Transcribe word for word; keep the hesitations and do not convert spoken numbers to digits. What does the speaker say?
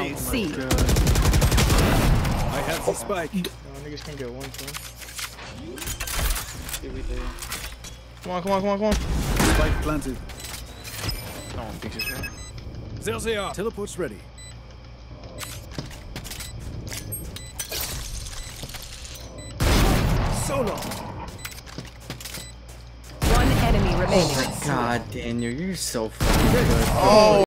Round C. I have the spike. No, niggas can't get one thing. Come on, come on, come on, come on. Spike planted. No one thinks it's right. There they are. Teleport's ready. Solo. One enemy remaining. Oh my god, Daniel, you're so fucking good. Oh!